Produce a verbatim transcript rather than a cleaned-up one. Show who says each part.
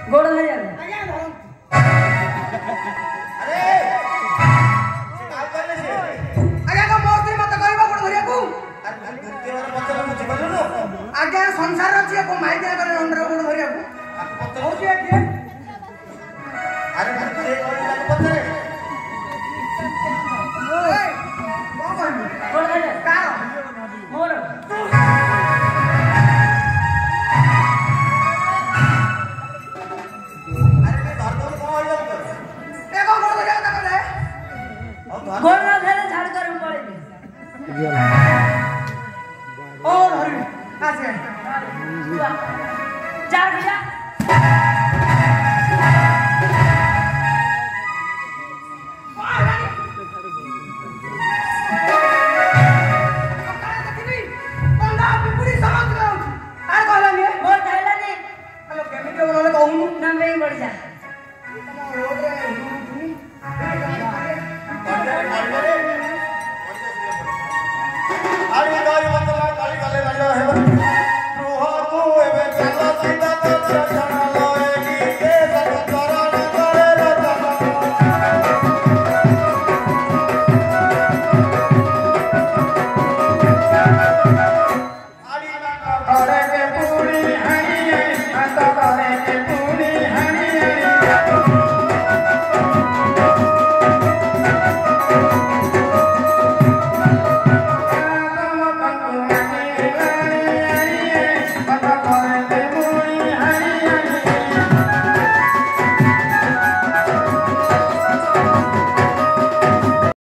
Speaker 1: गोड़ धरिया
Speaker 2: आज्ञा धरम
Speaker 3: अरे से काय करले से
Speaker 2: आज्ञा को मोस्त्री मत कहबो गोड़ धरिया को
Speaker 3: अरे धरती वाला पत्थर मुझे बोलनो
Speaker 2: आज्ञा संसार अछि को माई दिया करे अंडर गोड़ धरिया को
Speaker 3: पत्थर
Speaker 2: होची आज्ञा
Speaker 3: अरे धरती वाला पत्थर
Speaker 2: ओए कौन कहबो
Speaker 1: गोड़ धरिया
Speaker 2: कार
Speaker 1: मोर गोड़ ना धरे झाड़ कर पड़े
Speaker 2: और हरि आसे
Speaker 1: चार भैया